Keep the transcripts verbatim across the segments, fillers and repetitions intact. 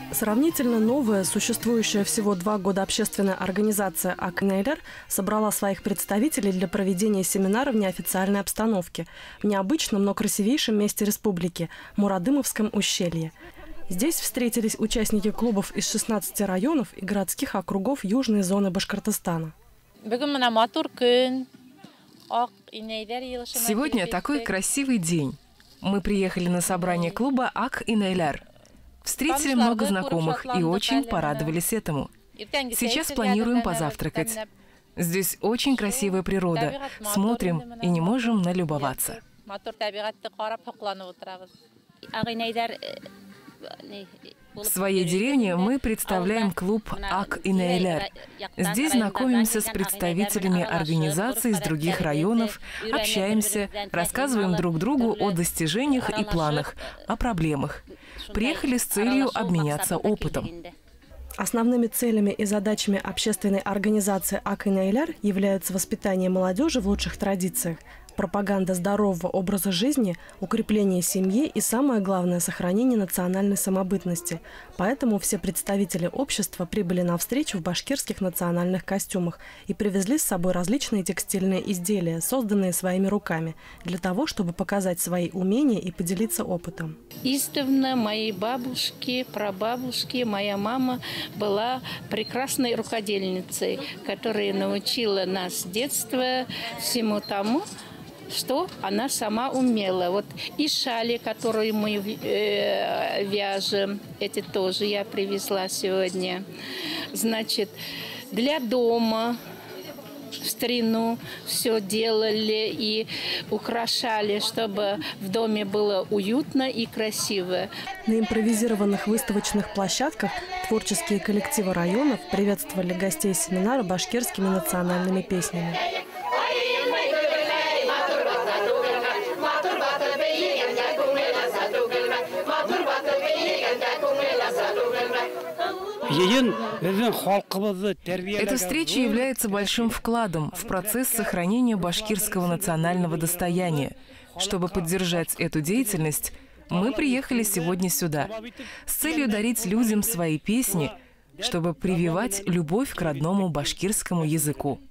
Сравнительно новая, существующая всего два года общественная организация «Ак Инейлер» собрала своих представителей для проведения семинара в неофициальной обстановке в необычном, но красивейшем месте республики – Мурадымовском ущелье. Здесь встретились участники клубов из шестнадцати районов и городских округов южной зоны Башкортостана. Сегодня такой красивый день. Мы приехали на собрание клуба «Ак Инейлер». Встретили много знакомых и очень порадовались этому. Сейчас планируем позавтракать. Здесь очень красивая природа. Смотрим и не можем налюбоваться. В своей деревне мы представляем клуб «Ак Инейлер». Здесь знакомимся с представителями организаций из других районов, общаемся, рассказываем друг другу о достижениях и планах, о проблемах. Приехали с целью обменяться опытом. Основными целями и задачами общественной организации «Ак Инейлер» являются воспитание молодежи в лучших традициях, пропаганда здорового образа жизни, укрепление семьи и, самое главное, сохранение национальной самобытности. Поэтому все представители общества прибыли на встречу в башкирских национальных костюмах и привезли с собой различные текстильные изделия, созданные своими руками, для того, чтобы показать свои умения и поделиться опытом. Издавна мои бабушки, прабабушки, моя мама была прекрасной рукодельницей, которая научила нас с детства всему тому, что она сама умела. Вот и шали, которые мы э, вяжем, эти тоже я привезла сегодня. Значит, для дома в старину все делали и украшали, чтобы в доме было уютно и красиво. На импровизированных выставочных площадках творческие коллективы районов приветствовали гостей семинара башкирскими национальными песнями. Эта встреча является большим вкладом в процесс сохранения башкирского национального достояния. Чтобы поддержать эту деятельность, мы приехали сегодня сюда с целью дарить людям свои песни, чтобы прививать любовь к родному башкирскому языку.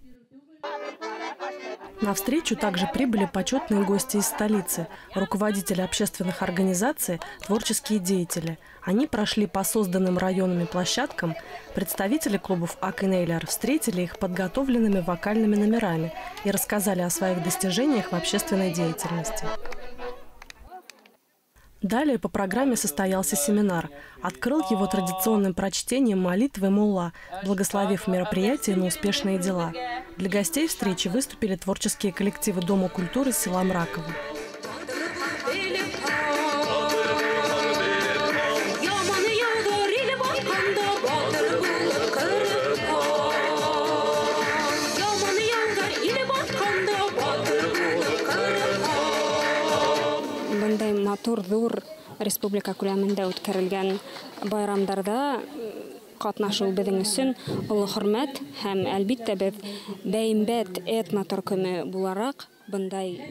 На встречу также прибыли почетные гости из столицы, руководители общественных организаций, творческие деятели. Они прошли по созданным районами площадкам. Представители клубов «Ак Инейлер» встретили их подготовленными вокальными номерами и рассказали о своих достижениях в общественной деятельности. Далее по программе состоялся семинар. Открыл его традиционным прочтением молитвы мулла, благословив мероприятие на успешные дела. Для гостей встречи выступили творческие коллективы Дома культуры села Мраково. Матур-зур республика күләмендә үткәрелгән байрамдарда катнашу безнең өчен олы хөрмәт һәм әлбиттә без бәймбәт этно төркеме буларак бындай.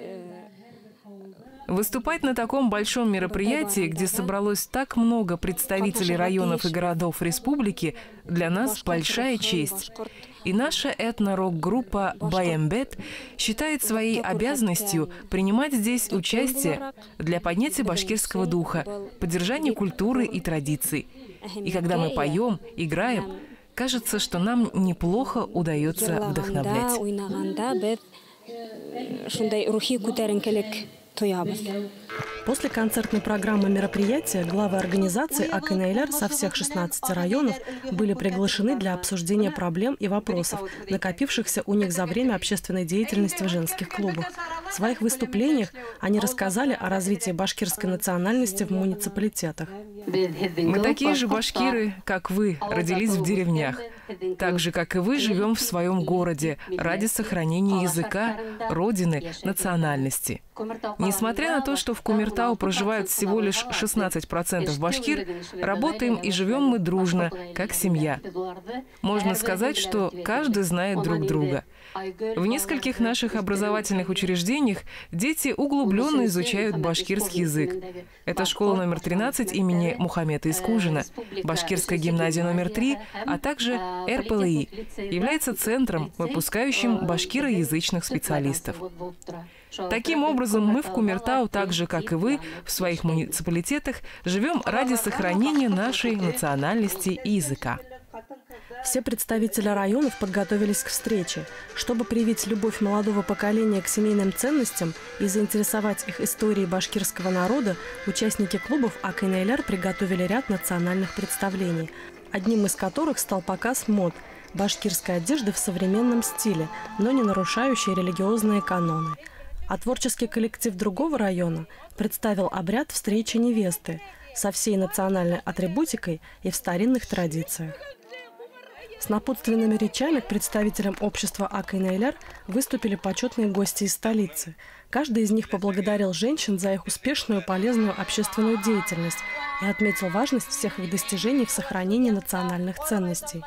Выступать на таком большом мероприятии, где собралось так много представителей районов и городов республики, для нас большая честь. И наша этно-рок-группа «Баембет» считает своей обязанностью принимать здесь участие для поднятия башкирского духа, поддержания культуры и традиций. И когда мы поем, играем, кажется, что нам неплохо удается вдохновлять. После концертной программы мероприятия главы организации «Ак Инейлер» со всех шестнадцати районов были приглашены для обсуждения проблем и вопросов, накопившихся у них за время общественной деятельности в женских клубах. В своих выступлениях они рассказали о развитии башкирской национальности в муниципалитетах. Мы такие же башкиры, как вы, родились в деревнях. Так же, как и вы, живем в своем городе ради сохранения языка, родины, национальности. Несмотря на то, что в Кумертау проживают всего лишь шестнадцать процентов башкир, работаем и живем мы дружно, как семья. Можно сказать, что каждый знает друг друга. В нескольких наших образовательных учреждениях дети углубленно изучают башкирский язык. Это школа номер тринадцать имени Мухаммеда Искужина, башкирская гимназия номер три, а также эр пэ эл и, является центром, выпускающим башкироязычных специалистов. Таким образом, мы в Кумертау, так же, как и вы, в своих муниципалитетах, живем ради сохранения нашей национальности и языка. Все представители районов подготовились к встрече. Чтобы привить любовь молодого поколения к семейным ценностям и заинтересовать их историей башкирского народа, участники клубов ак эн эл эр приготовили ряд национальных представлений, одним из которых стал показ мод – башкирской одежды в современном стиле, но не нарушающей религиозные каноны. А творческий коллектив другого района представил обряд встречи невесты со всей национальной атрибутикой и в старинных традициях. С напутственными речами к представителям общества ак эн эл эр выступили почетные гости из столицы. Каждый из них поблагодарил женщин за их успешную, полезную общественную деятельность и отметил важность всех их достижений в сохранении национальных ценностей.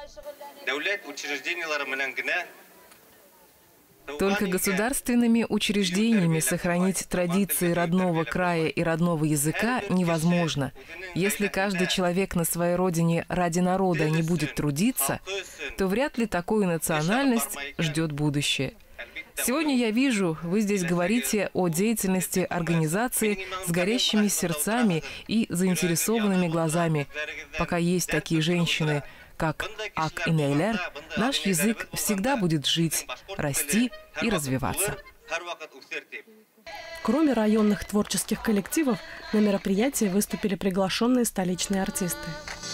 Только государственными учреждениями сохранить традиции родного края и родного языка невозможно. Если каждый человек на своей родине ради народа не будет трудиться, то вряд ли такую национальность ждет будущее. Сегодня я вижу, вы здесь говорите о деятельности организации с горящими сердцами и заинтересованными глазами. Пока есть такие женщины, как ак эн эл эр, наш язык всегда будет жить, расти и развиваться. Кроме районных творческих коллективов, на мероприятии выступили приглашенные столичные артисты.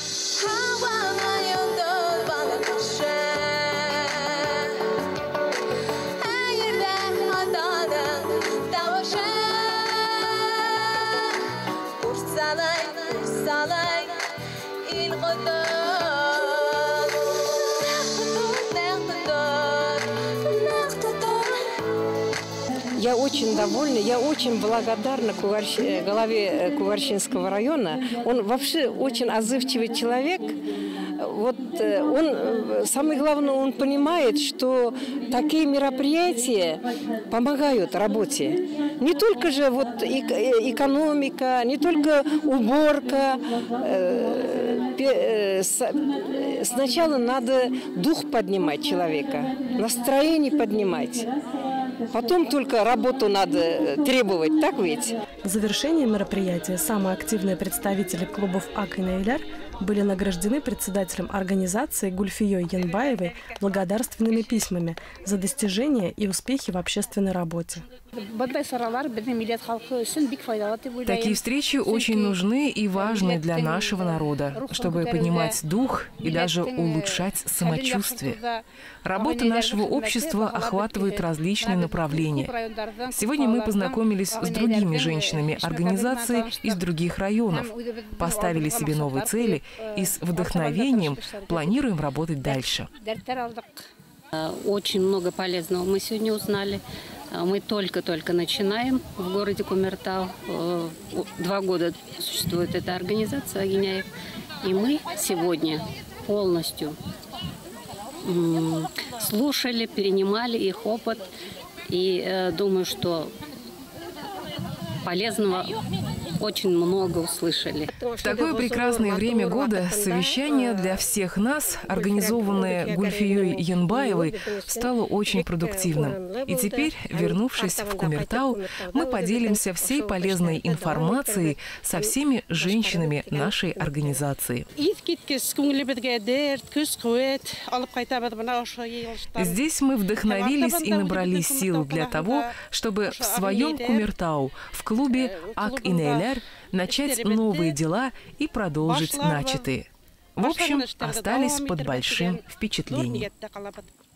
Я очень довольна, я очень благодарна Кугарщ... главе Кугарщинского района. Он вообще очень отзывчивый человек. Вот он, самое главное, он понимает, что такие мероприятия помогают работе. Не только же вот экономика, не только уборка. Сначала надо дух поднимать человека, настроение поднимать. Потом только работу надо требовать, так ведь? В завершении мероприятия самые активные представители клубов ак эн эл эр были награждены председателем организации Гульфией Янбаевой благодарственными письмами за достижения и успехи в общественной работе. Такие встречи очень нужны и важны для нашего народа, чтобы поднимать дух и даже улучшать самочувствие. Работа нашего общества охватывает различные направления. Сегодня мы познакомились с другими женщинами организации из других районов, поставили себе новые цели и с вдохновением планируем работать дальше. Очень много полезного мы сегодня узнали. Мы только-только начинаем в городе Кумертау. Два года существует эта организация Агиняев. И мы сегодня полностью слушали, перенимали их опыт. И думаю, что полезного очень много услышали. В такое прекрасное время года совещание для всех нас, организованное Гульфией Янбаевой, стало очень продуктивным. И теперь, вернувшись в Кумертау, мы поделимся всей полезной информацией со всеми женщинами нашей организации. Здесь мы вдохновились и набрались сил для того, чтобы в своем Кумертау, в клубе ак эн эл эр, начать новые дела и продолжить начатые. В общем, остались под большим впечатлением.